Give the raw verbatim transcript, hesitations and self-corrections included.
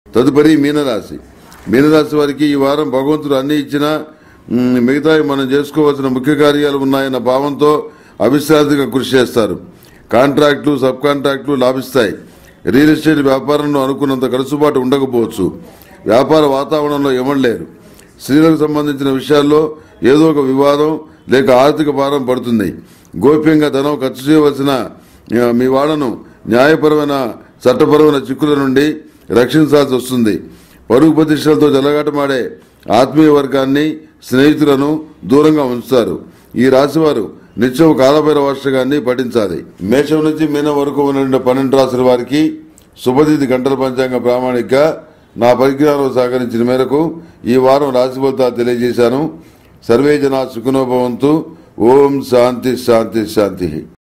తదుపరి మీనరాశి. మీనరాశి వారికి ఈ వారం భగవంతుడు అన్ని ఇచ్చినా మిగతా మనం చేసుకోవాల్సిన ముఖ్య కార్యాలు ఉన్నాయన్న భావంతో అవిశ్రాంతిగా కృషి చేస్తారు. కాంట్రాక్టులు, సబ్ కాంట్రాక్టులు లాభిస్తాయి. రియల్ ఎస్టేట్ వ్యాపారంలో అనుకున్నంత కలుసుబాటు ఉండకపోవచ్చు. వ్యాపార వాతావరణంలో ఇవ్వలేరు. స్త్రీలకు సంబంధించిన విషయాల్లో ఏదో ఒక వివాదం లేక ఆర్థిక భారం పడుతుంది. గోప్యంగా ధనం ఖర్చు చేయవలసిన మీ వాళ్లను న్యాయపరమైన చట్టపరమైన చిక్కుల నుండి రక్షించాల్సి వస్తుంది. పరుగు ప్రతిష్టలతో జలగాటమాడే ఆత్మీయ వర్గాన్ని, స్నేహితులను దూరంగా ఉంచుతారు. ఈ రాశివారు నిత్యం కాలభైరవ అష్టకాన్ని పఠించాలి. మేషం నుంచి మీనం వరకు ఉన్న పన్నెండు రాశుల వారికి శుభతిథి గంటల పంచాంగ ప్రామాణిక నా పరిజ్ఞానం సహకరించిన మేరకు ఈ వారం రాశి ఫలితాలు తెలియజేశాను. సర్వే జనా సుఖినో భవంతు. ఓం శాంతి శాంతి శాంతి.